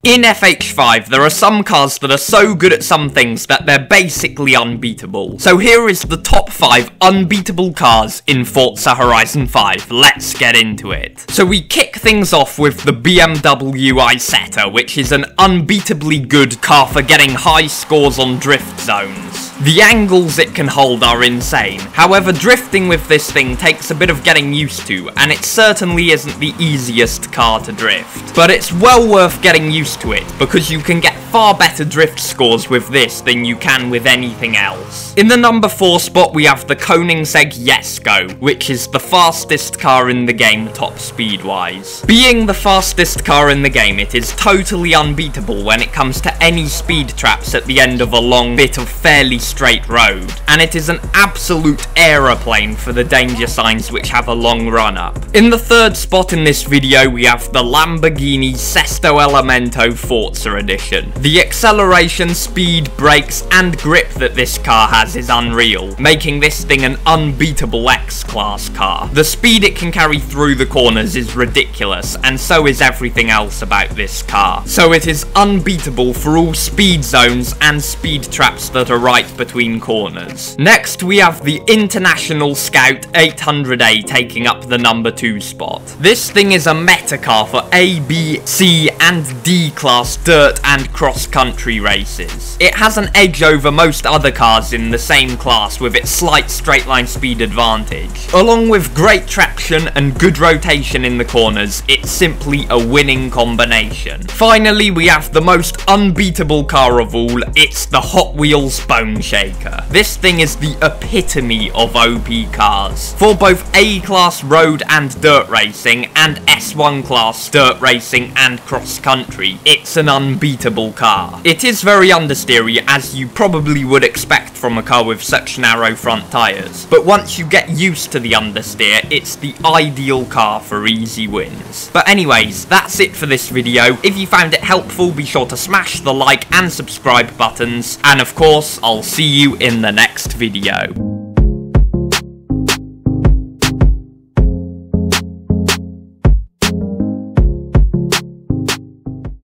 In FH5, there are some cars that are so good at some things that they're basically unbeatable. So here is the top 5 unbeatable cars in Forza Horizon 5. Let's get into it. So we kick things off with the BMW Isetta, which is an unbeatably good car for getting high scores on drift zones. The angles it can hold are insane. However, drifting with this thing takes a bit of getting used to, and it certainly isn't the easiest car to drift. But it's well worth getting used to it, because you can get far better drift scores with this than you can with anything else. In the number 4 spot we have the Koenigsegg Jesko, which is the fastest car in the game top speed wise. Being the fastest car in the game, it is totally unbeatable when it comes to any speed traps at the end of a long bit of fairly straight road, and it is an absolute aeroplane for the danger signs which have a long run up. In the 3rd spot in this video we have the Lamborghini Sesto Elemento Forza Edition. The acceleration, speed, brakes and grip that this car has is unreal, making this thing an unbeatable X-Class car. The speed it can carry through the corners is ridiculous, and so is everything else about this car. So it is unbeatable for all speed zones and speed traps that are right between corners. Next we have the International Scout 800A taking up the number 2 spot. This thing is a meta car for A, B, C and D class dirt and cross-country races. It has an edge over most other cars in the same class with its slight straight line speed advantage. Along with great traction and good rotation in the corners, it's simply a winning combination. Finally, we have the most unbeatable car of all. It's the Hot Wheels Bone Shaker. This thing is the epitome of OP cars. For both A-class road and dirt racing and S1 class dirt racing and cross-country, it's an unbeatable car. It is very understeery, as you probably would expect from a car with such narrow front tyres, but once you get used to the understeer, it's the ideal car for easy wins. But anyways, that's it for this video. If you found it helpful, be sure to smash the like and subscribe buttons, and of course, I'll see you in the next video.